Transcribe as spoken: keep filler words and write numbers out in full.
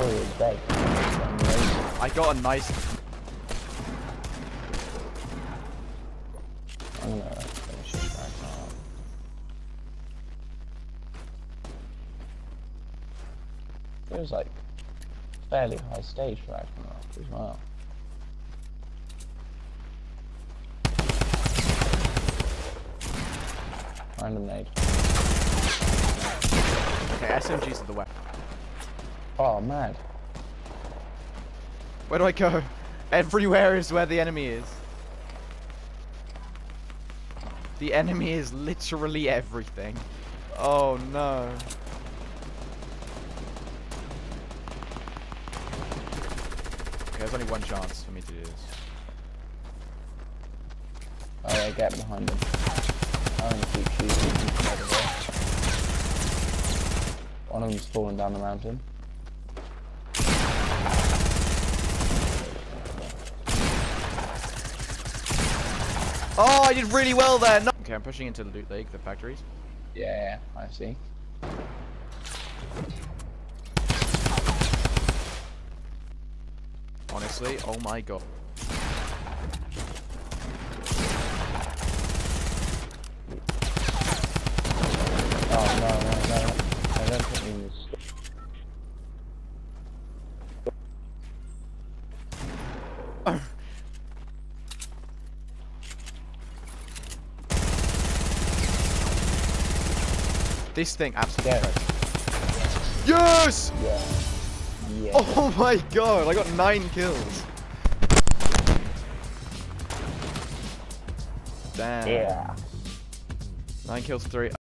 thought he was dead. I got a nice. I'm gonna finish this right now. It was like fairly high stage for Ragnarok as well. Random nade. Okay, S M Gs are the weapon. Oh, mad. Where do I go? Everywhere is where the enemy is. The enemy is literally everything. Oh no. Okay, there's only one chance for me to do this. Oh yeah, get behind him. I'm gonna keep shooting him over there. One of them's falling down the mountain. Oh, I did really well there. No. Okay, I'm pushing into the loot lake, the factories. Yeah, I see. Honestly, oh my god. Oh no, no, no. I don't put me in this. This thing absolutely Yeah. shreds. Yes! Yeah. Yeah. Oh my god, I got nine kills. Damn. Yeah. Nine kills, three.